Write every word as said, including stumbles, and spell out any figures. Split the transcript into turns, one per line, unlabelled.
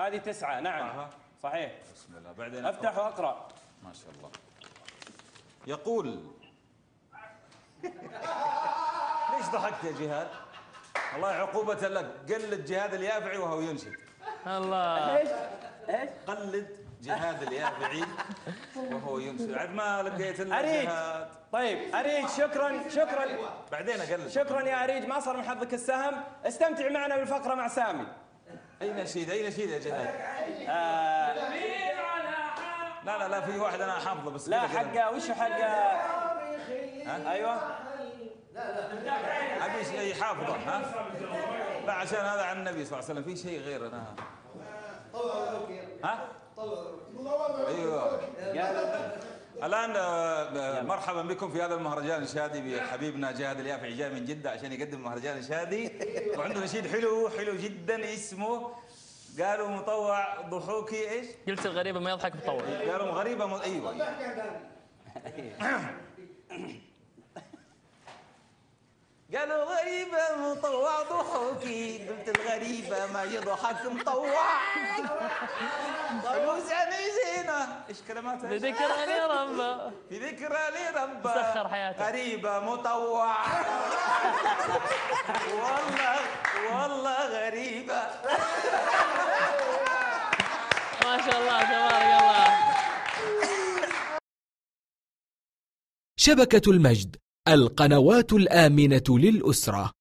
هذه تسعة. نعم
آه.
صحيح.
بسم الله. بعدين
افتح واقرأ.
ما شاء الله. يقول ليش ضحكت يا جهاد؟ والله عقوبة لك. قلد جهاد اليافعي وهو ينشد.
الله.
ايش؟ ايش؟
قلد جهاد اليافعي وهو ينشد. عاد ما لقيت الا
أريج.
جهاد.
طيب أريج شكرا شكرا.
بعدين اقلد.
شكرا يا أريج، ما صار من حظك السهم. استمتع معنا بالفقرة مع سامي.
اي نشيد اي نشيد يا جهاد؟
آه
لا لا لا في واحد انا حافظه بس.
لا حقه وش حقه؟ ايوه
ابي شيء حافظه. ها لا عشان هذا عن النبي صلى الله عليه وسلم. في شيء غير انا. ها ايوه. الان آه، مرحبا بكم في هذا المهرجان الشادي بحبيبنا جهاد اليافعي. جاي من جده عشان يقدم مهرجان الشادي وعنده نشيد حلو حلو جدا اسمه قالوا مطوع ضحوكي ايش؟
قلت الغريبة ما يضحك مطوع.
قالوا غريبة م... ايوه قالوا غريبة مطوع ضحوكي، قلت الغريبة ما يضحك مطوع. فلوس يعني زينة. ايش كلماتها؟
في ذكرى لربه
في ذكرى لربه
سخر حياته.
غريبة مطوع. والله والله غريبة.
ما شاء الله تبارك الله.
شبكة المجد، القنوات الآمنة للأسرة.